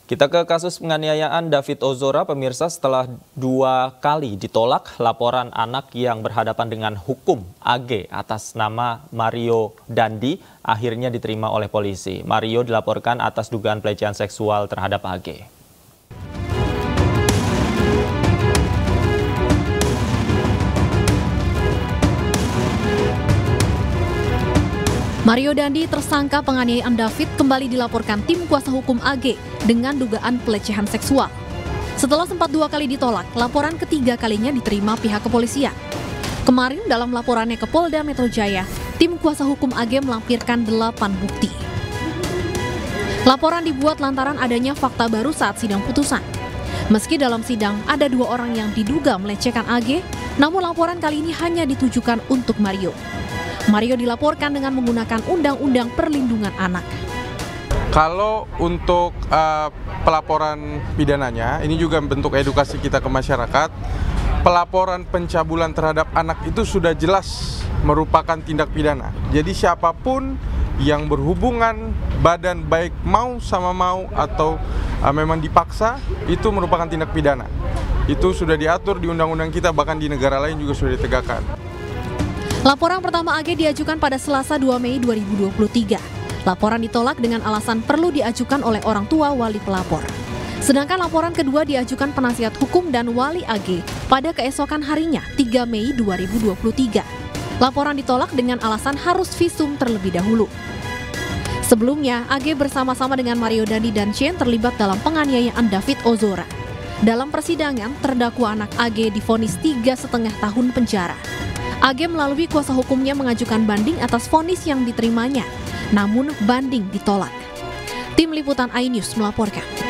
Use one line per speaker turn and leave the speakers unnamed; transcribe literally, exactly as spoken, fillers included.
Kita ke kasus penganiayaan David Ozora, pemirsa. Setelah dua kali ditolak laporan anak yang berhadapan dengan hukum A G atas nama Mario Dandi akhirnya diterima oleh polisi. Mario dilaporkan atas dugaan pelecehan seksual terhadap A G.
Mario Dandi, tersangka penganiayaan David, kembali dilaporkan tim kuasa hukum A G dengan dugaan pelecehan seksual. Setelah sempat dua kali ditolak, laporan ketiga kalinya diterima pihak kepolisian. Kemarin dalam laporannya ke Polda Metro Jaya, tim kuasa hukum A G melampirkan delapan bukti. Laporan dibuat lantaran adanya fakta baru saat sidang putusan. Meski dalam sidang ada dua orang yang diduga melecehkan A G, namun laporan kali ini hanya ditujukan untuk Mario. Mario dilaporkan dengan menggunakan Undang-Undang Perlindungan Anak.
Kalau untuk uh, pelaporan pidananya, ini juga bentuk edukasi kita ke masyarakat. Pelaporan pencabulan terhadap anak itu sudah jelas merupakan tindak pidana. Jadi siapapun yang berhubungan badan baik mau sama mau atau uh, memang dipaksa, itu merupakan tindak pidana. Itu sudah diatur di undang-undang kita, bahkan di negara lain juga sudah ditegakkan.
Laporan pertama A G diajukan pada Selasa dua Mei dua ribu dua puluh tiga. Laporan ditolak dengan alasan perlu diajukan oleh orang tua wali pelapor. Sedangkan laporan kedua diajukan penasihat hukum dan wali A G pada keesokan harinya, tiga Mei dua ribu dua puluh tiga. Laporan ditolak dengan alasan harus visum terlebih dahulu. Sebelumnya, A G bersama-sama dengan Mario Dandi dan Shane terlibat dalam penganiayaan David Ozora. Dalam persidangan, terdakwa anak A G divonis tiga setengah tahun penjara. A G melalui kuasa hukumnya mengajukan banding atas vonis yang diterimanya, namun banding ditolak. Tim Liputan iNews melaporkan.